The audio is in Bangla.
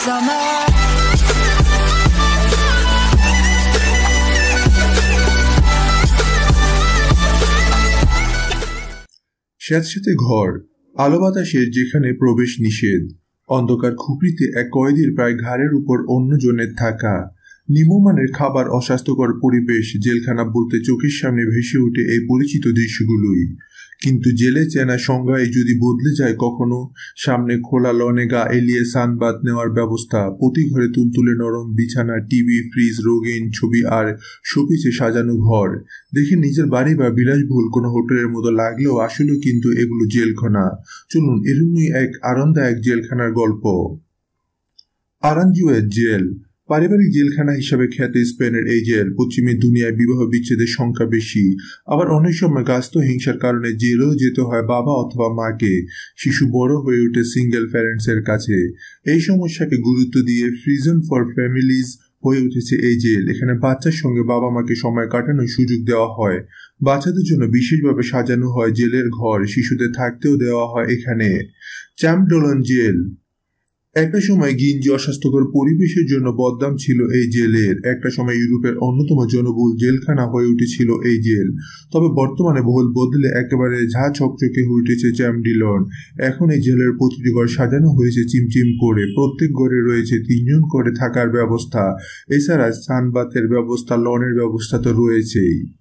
summer. স্যাঁতস্যাঁতে ঘর, আলো বাতাসের যেখানে প্রবেশ নিষেধ, অন্ধকার খুপড়িতে এক কয়েদির প্রায় ঘাড়ের উপর অন্যজনের থাকা, নিম্নমানের খাবার, অস্বাস্থ্যকর পরিবেশ, জেলখানা বলতে চোখের সামনে ভেসে ওঠে এই পরিচিত দৃশ্যগুলোই। কিন্তু জেলে চেনা সংজ্ঞায় যদি বদলে যায় কখনো, সামনে খোলা লনে গা এলিয়ে সানবাদ নেওয়ার ব্যবস্থা, প্রতি ঘরে তুলতুলে নরম বিছানা, টিভি, ফ্রিজ, রঙিন ছবি আর শোপিসে সাজানো ঘর দেখে নিজের বাড়ি বা বিলাসবহুল কোনো হোটেলের মতো লাগলেও আসলে কিন্তু এগুলো জেলখানা। চলুন এরকমই এক আরামদায়ক জেলখানার গল্প। আরানজুয়ের জেল পারিবারিক জেলখানা হিসাবে খ্যাত স্পেনের এই জেল। পশ্চিমের দুনিয়ায় বিবাহ বিচ্ছেদের সংখ্যা বেশি, আবার অনেক সময় গাস্ত হিংসার কারণে জেলেও যেতে হয় বাবা অথবা মাকে। শিশু বড় হয়ে ওঠে সিঙ্গেল প্যারেন্টসের কাছে। এই সমস্যাকে গুরুত্ব দিয়ে প্রিজন ফর ফ্যামিলিজ হয়ে উঠেছে এই জেল। এখানে বাচ্চার সঙ্গে বাবা মাকে সময় কাটানোর সুযোগ দেওয়া হয়। বাচ্চাদের জন্য বিশেষভাবে সাজানো হয় জেলের ঘর, শিশুদের থাকতেও দেওয়া হয় এখানে। চ্যাম্পডোলন জেল একটা সময় গিঞ্জি অস্বাস্থ্যকর পরিবেশের জন্য বদনাম ছিল এই জেলের। একটা সময় ইউরোপের অন্যতম জনবহুল জেলখানা হয়ে উঠেছিল এই জেল। তবে বর্তমানে বহুল বদলে একেবারে ঝা চকচকে হয়ে উঠেছে চ্যাম্পডিলন। এখন এই জেলের প্রতিটি ঘর সাজানো হয়েছে চিমচিম করে। প্রত্যেক ঘরে রয়েছে 3 জন করে থাকার ব্যবস্থা। এছাড়া সানবাথের ব্যবস্থা, লনের ব্যবস্থা তো রয়েছেই।